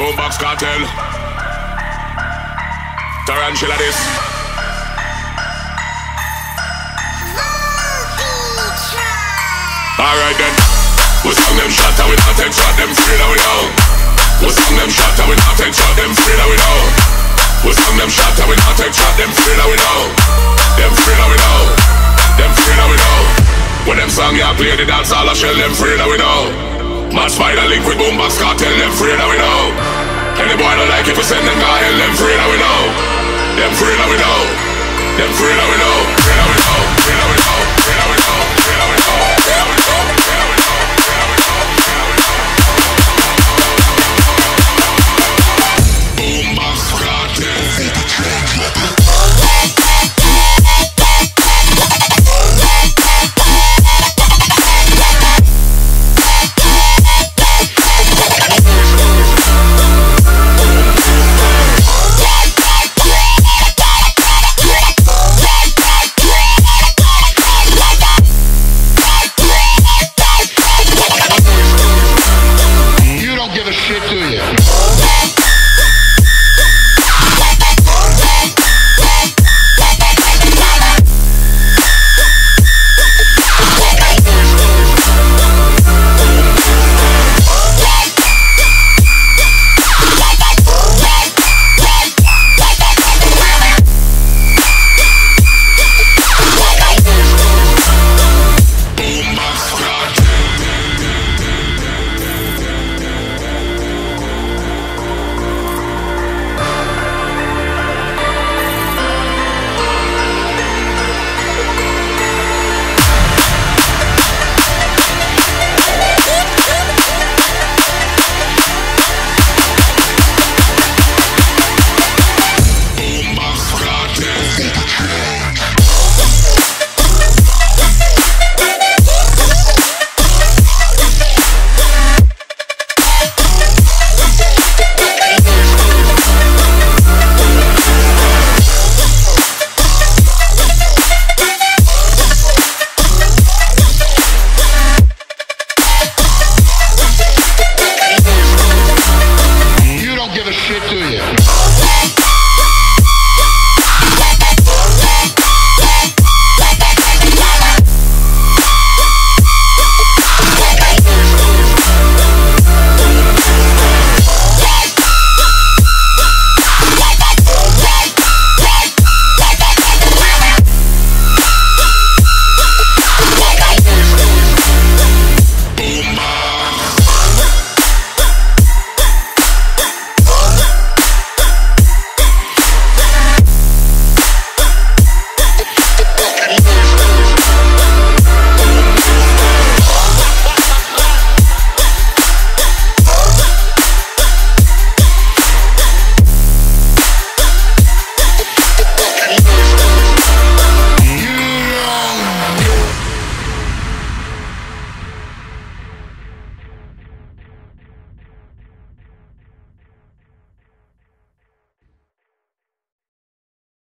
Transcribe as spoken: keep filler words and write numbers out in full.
Boombox Cartel. Tarantula this. Alright then. We song them shot and we not take shot, them free that we know. We song them shot and we not take shot, them free that we know. We song them shot and we not take shot, them free that we know. Them free that we know. Them free that we know. When them song ya play the dance all I shell, them free that we know. Mad Spider link with Boombox Cartel, them free that we know. Any boy don't like it, we send them to hell, them free that we know. Them free that we know. Them free that we know.